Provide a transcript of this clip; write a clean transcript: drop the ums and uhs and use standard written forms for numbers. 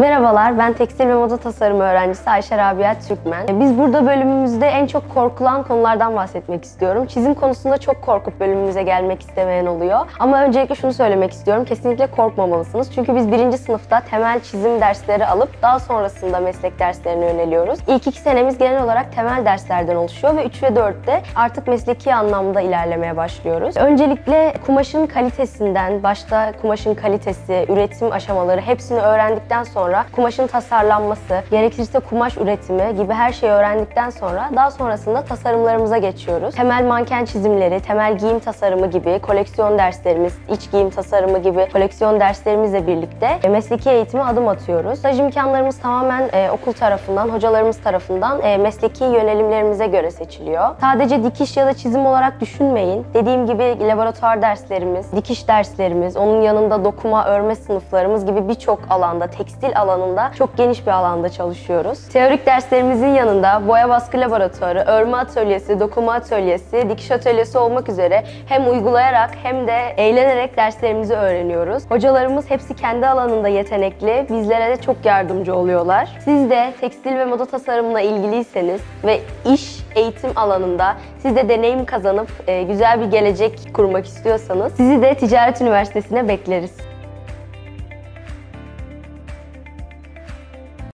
Merhabalar, ben tekstil ve moda tasarımı öğrencisi Ayşe Rabia Türkmen. Biz burada bölümümüzde en çok korkulan konulardan bahsetmek istiyorum. Çizim konusunda çok korkup bölümümüze gelmek istemeyen oluyor. Ama öncelikle şunu söylemek istiyorum, kesinlikle korkmamalısınız. Çünkü biz 1. sınıfta temel çizim dersleri alıp daha sonrasında meslek derslerine yöneliyoruz. İlk 2 senemiz genel olarak temel derslerden oluşuyor ve 3 ve 4'te artık mesleki anlamda ilerlemeye başlıyoruz. Öncelikle kumaşın kalitesinden, başta kumaşın kalitesi, üretim aşamaları hepsini öğrendikten sonra kumaşın tasarlanması, gerekirse kumaş üretimi gibi her şeyi öğrendikten sonra daha sonrasında tasarımlarımıza geçiyoruz. Temel manken çizimleri, temel giyim tasarımı gibi koleksiyon derslerimiz, iç giyim tasarımı gibi koleksiyon derslerimizle birlikte mesleki eğitime adım atıyoruz. Staj imkanlarımız tamamen okul tarafından, hocalarımız tarafından mesleki yönelimlerimize göre seçiliyor. Sadece dikiş ya da çizim olarak düşünmeyin. Dediğim gibi laboratuvar derslerimiz, dikiş derslerimiz, onun yanında dokuma, örme sınıflarımız gibi birçok alanda, tekstil alanında çok geniş bir alanda çalışıyoruz. Teorik derslerimizin yanında boya baskı laboratuvarı, örme atölyesi, dokuma atölyesi, dikiş atölyesi olmak üzere hem uygulayarak hem de eğlenerek derslerimizi öğreniyoruz. Hocalarımız hepsi kendi alanında yetenekli, bizlere de çok yardımcı oluyorlar. Siz de tekstil ve moda tasarımına ilgiliyseniz ve iş, eğitim alanında siz de deneyim kazanıp güzel bir gelecek kurmak istiyorsanız sizi de Ticaret Üniversitesi'ne bekleriz.